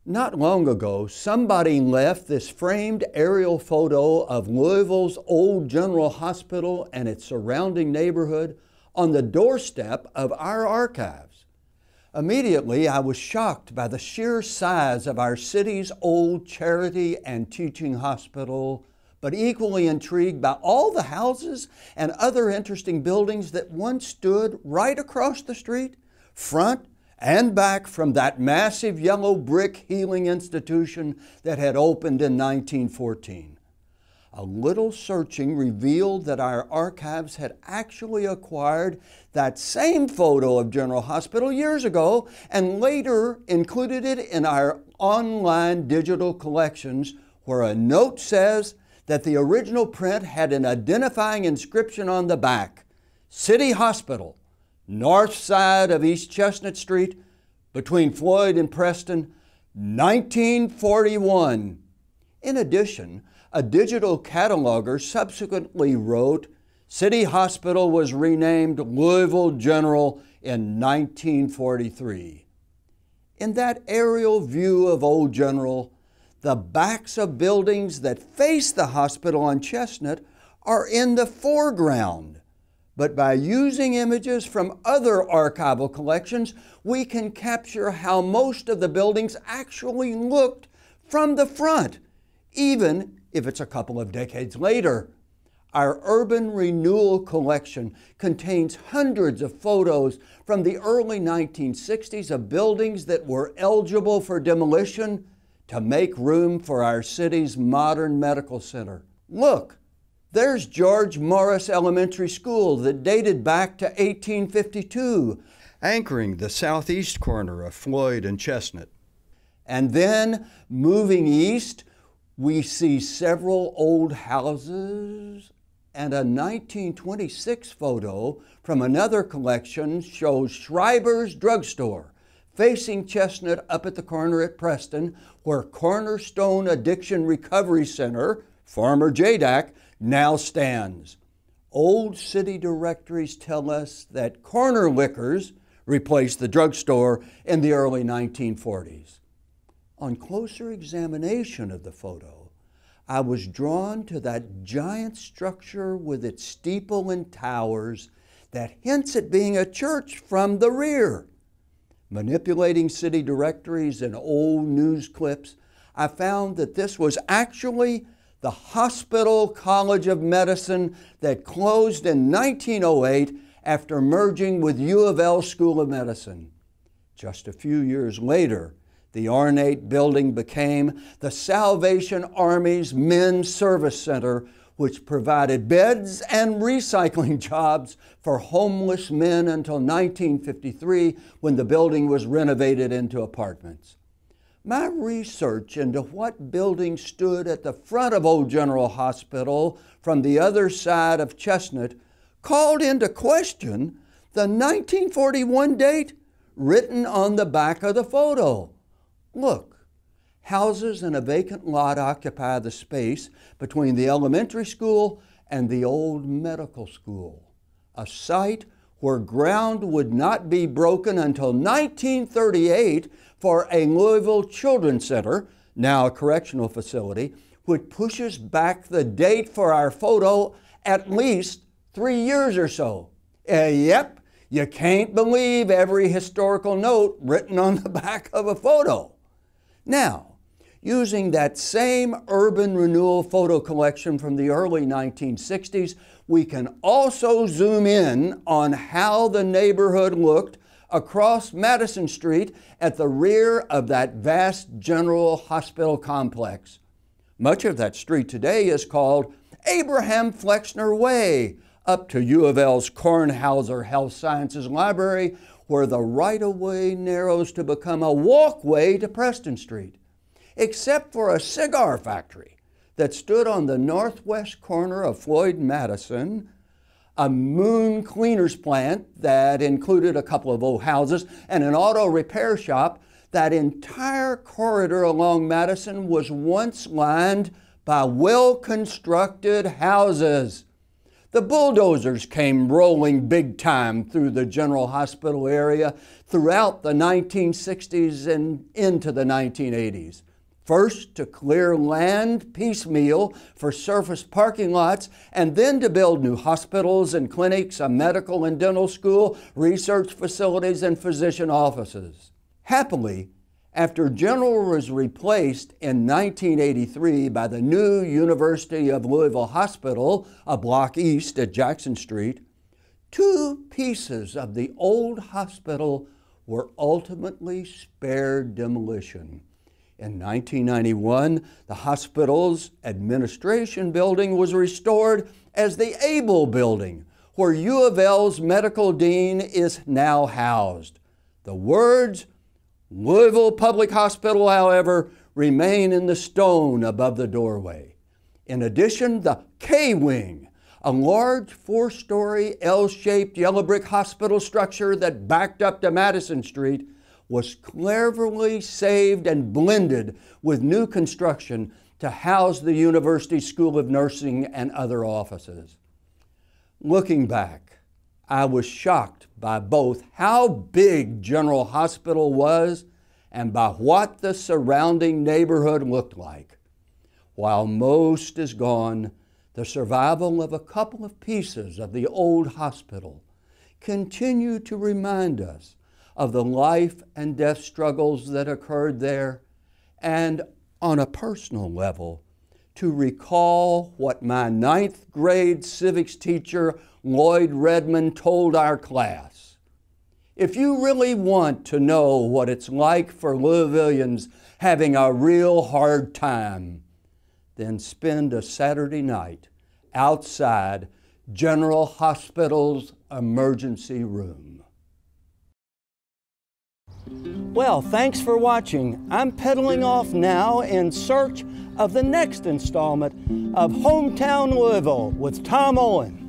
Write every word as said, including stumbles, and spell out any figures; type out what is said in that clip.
Not long ago, somebody left this framed aerial photo of Louisville's old General Hospital and its surrounding neighborhood on the doorstep of our archives. Immediately, I was shocked by the sheer size of our city's old charity and teaching hospital, but equally intrigued by all the houses and other interesting buildings that once stood right across the street, front and back from that massive yellow brick healing institution that had opened in nineteen fourteen. A little searching revealed that our archives had actually acquired that same photo of General Hospital years ago and later included it in our online digital collections, where a note says that the original print had an identifying inscription on the back: City Hospital, north side of East Chestnut Street, between Floyd and Preston, nineteen forty-one. In addition, a digital cataloger subsequently wrote, City Hospital was renamed Louisville General in nineteen forty-three. In that aerial view of Old General, the backs of buildings that face the hospital on Chestnut are in the foreground. But by using images from other archival collections, we can capture how most of the buildings actually looked from the front, even if it's a couple of decades later. Our Urban Renewal collection contains hundreds of photos from the early nineteen sixties of buildings that were eligible for demolition to make room for our city's modern medical center. Look! There's George Morris Elementary School that dated back to eighteen fifty-two, anchoring the southeast corner of Floyd and Chestnut. And then, moving east, we see several old houses, and a nineteen twenty-six photo from another collection shows Schreiber's Drugstore, facing Chestnut up at the corner at Preston, where Cornerstone Addiction Recovery Center, former J D A C, now stands. Old city directories tell us that Corner Liquors replaced the drugstore in the early nineteen forties. On closer examination of the photo, I was drawn to that giant structure with its steeple and towers that hints at being a church from the rear. Manipulating city directories and old news clips, I found that this was actually the Hospital College of Medicine that closed in nineteen oh eight after merging with U of L School of Medicine. Just a few years later, the ornate building became the Salvation Army's Men's Service Center, which provided beds and recycling jobs for homeless men until nineteen fifty-three, when the building was renovated into apartments. My research into what building stood at the front of Old General Hospital from the other side of Chestnut called into question the nineteen forty-one date written on the back of the photo. Look, houses and a vacant lot occupy the space between the elementary school and the old medical school, a site where ground would not be broken until nineteen thirty-eight for a Louisville Children's Center, now a correctional facility, which pushes back the date for our photo at least three years or so. Uh, yep, you can't believe every historical note written on the back of a photo. Now, using that same Urban Renewal photo collection from the early nineteen sixties, we can also zoom in on how the neighborhood looked across Madison Street at the rear of that vast General Hospital complex. Much of that street today is called Abraham Flexner Way, up to U of L's Kornhauser Health Sciences Library, where the right-of-way narrows to become a walkway to Preston Street, except for a cigar factory that stood on the northwest corner of Floyd and Madison, a Moon Cleaners plant that included a couple of old houses, and an auto repair shop. That entire corridor along Madison was once lined by well-constructed houses. The bulldozers came rolling big time through the General Hospital area throughout the nineteen sixties and into the nineteen eighties. First to clear land piecemeal for surface parking lots, and then to build new hospitals and clinics, a medical and dental school, research facilities, and physician offices. Happily, after General was replaced in nineteen eighty-three by the new University of Louisville Hospital, a block east at Jackson Street, two pieces of the old hospital were ultimately spared demolition. In nineteen ninety-one, the hospital's administration building was restored as the Able Building, where U of L's medical dean is now housed. The words Louisville Public Hospital, however, remain in the stone above the doorway. In addition, the K-Wing, a large four-story L-shaped yellow brick hospital structure that backed up to Madison Street, was cleverly saved and blended with new construction to house the University School of Nursing and other offices. Looking back, I was shocked by both how big General Hospital was and by what the surrounding neighborhood looked like. While most is gone, the survival of a couple of pieces of the old hospital continue to remind us of the life and death struggles that occurred there, and on a personal level, to recall what my ninth grade civics teacher, Lloyd Redmond, told our class. If you really want to know what it's like for Louisvillians having a real hard time, then spend a Saturday night outside General Hospital's emergency room. Well, thanks for watching. I'm pedaling off now in search of the next installment of Hometown Louisville with Tom Owen.